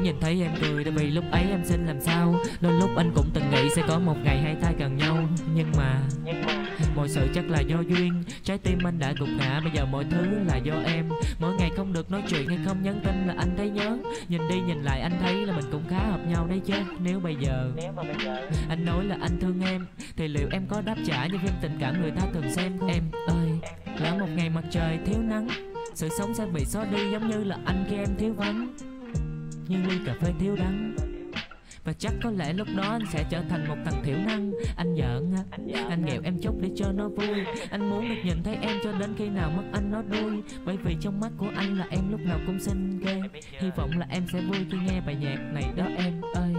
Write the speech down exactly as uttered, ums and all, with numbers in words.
nhìn thấy em cười, tại vì lúc ấy em xin làm sao. Đôi lúc anh cũng từng nghĩ sẽ có một ngày hai ta gần nhau, nhưng mà mọi sự chắc là do duyên. Trái tim anh đã gục ngã, bây giờ mọi thứ là do em. Mỗi ngày không được nói chuyện hay không nhắn tin là anh thấy nhớ. Nhìn đi nhìn lại anh thấy là mình cũng khá hợp nhau đấy chứ. Nếu bây giờ anh nói là anh thương em, thì liệu em có đáp trả như phim tình cảm người ta thường xem? Em ơi, lỡ một ngày mặt trời thiếu nắng, sự sống sẽ bị xóa đi giống như là anh khi em thiếu vắng, như ly cà phê thiếu đắng. Và chắc có lẽ lúc đó anh sẽ trở thành một thằng thiểu năng. Anh giỡn á, anh nghèo em chút để cho nó vui. Anh muốn được nhìn thấy em cho đến khi nào mắt anh nó đuôi. Bởi vì trong mắt của anh là em lúc nào cũng xinh ghê. Hy vọng là em sẽ vui khi nghe bài nhạc này đó em ơi.